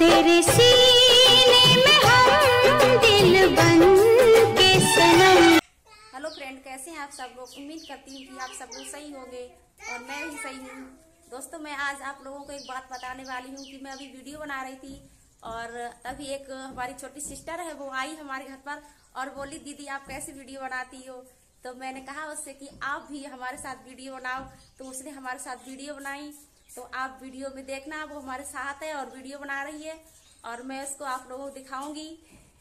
तेरे सीने में हम दिल बन के सनम। हेलो फ्रेंड, कैसे हैं आप सब लोग। उम्मीद करती हूँ कि आप सब लोग सही होंगे और मैं भी सही हूँ। दोस्तों, मैं आज आप लोगों को एक बात बताने वाली हूँ कि मैं अभी वीडियो बना रही थी और तभी एक हमारी छोटी सिस्टर है, वो आई हमारे घर पर और बोली, दीदी आप कैसी वीडियो बनाती हो। तो मैंने कहा उससे कि आप भी हमारे साथ वीडियो बनाओ। तो उसने हमारे साथ वीडियो बनाई। तो आप वीडियो में देखना, वो हमारे साथ है और वीडियो बना रही है और मैं इसको आप लोगों को दिखाऊंगी।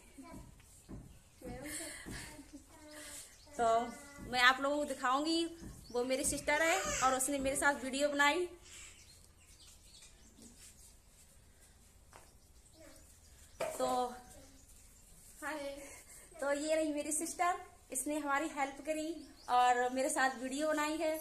तो मैं आप लोगों को दिखाऊंगी, वो मेरी सिस्टर है और उसने मेरे साथ वीडियो बनाई। तो ये रही मेरी सिस्टर, इसने हमारी हेल्प करी और मेरे साथ वीडियो बनाई है।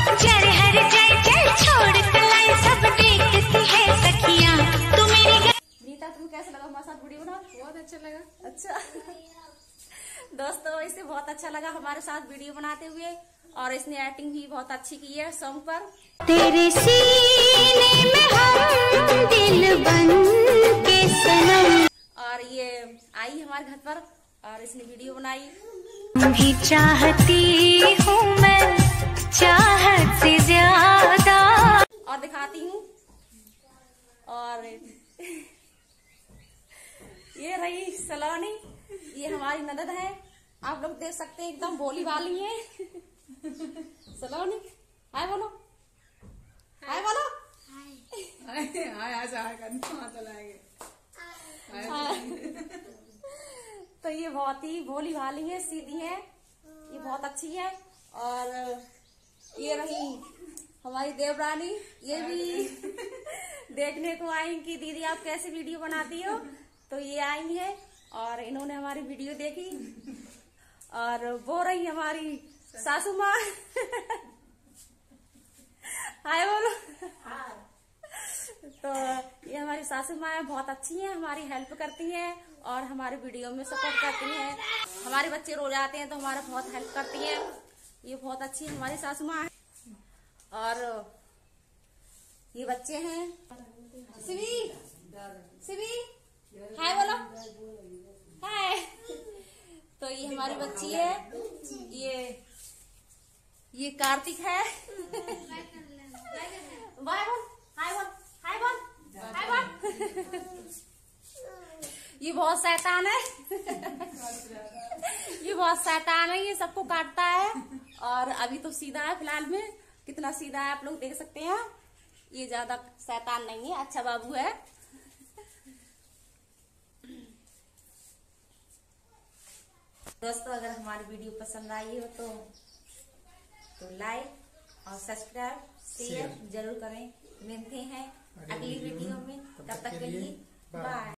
नीता, तुम कैसा लगा हमारे साथ वीडियो बना? बहुत अच्छा लगा। अच्छा दोस्तों, इसे बहुत अच्छा लगा हमारे साथ वीडियो बनाते हुए और इसने एक्टिंग भी बहुत अच्छी की है सॉन्ग पर। तेरे सीने में हम दिल बन के सनम। और ये आई हमारे घर पर और इसने वीडियो बनाई। भी चाहती हूँ मैं चाहत से ज्यादा। और दिखाती हूँ। और ये रही सलोनी, ये हमारी ननद है। आप लोग देख सकते हैं, एकदम भोली वाली है। सलोनी, हाय बोलो, हाय बोलो। तो ये बहुत ही भोली भाली है, सीधी है, ये बहुत अच्छी है। और ये रही हमारी देवरानी, ये भी देखने को आई कि दीदी आप कैसे वीडियो बनाती हो। तो ये आई है और इन्होंने हमारी वीडियो देखी। और वो रही हमारी सासू माँ। हाय बोलो। तो ये हमारी सासू माँ है, बहुत अच्छी हैं, हमारी हेल्प करती हैं और हमारे वीडियो में सपोर्ट करती हैं। हमारे बच्चे रो जाते हैं तो हमारा बहुत हेल्प करती हैं। ये बहुत अच्छी हमारी सासू माँ है। और ये बच्चे हैं, शिवी, शिवी हाय बोलो, हाय। तो ये हमारी बच्ची है, ये कार्तिक है। बाय बोल, हाय बोल, हाय बोल, हाय बोल। ये बहुत शैतान है। ये बहुत शैतान है, ये सबको काटता है और अभी तो सीधा है फिलहाल में। कितना सीधा है आप लोग देख सकते हैं। ये ज्यादा शैतान नहीं है, अच्छा बाबू है। दोस्तों, अगर हमारी वीडियो पसंद आई हो तो लाइक और सब्सक्राइब शेयर जरूर करें। मिलते हैं अगली वीडियो में, तब तक के लिए बाय।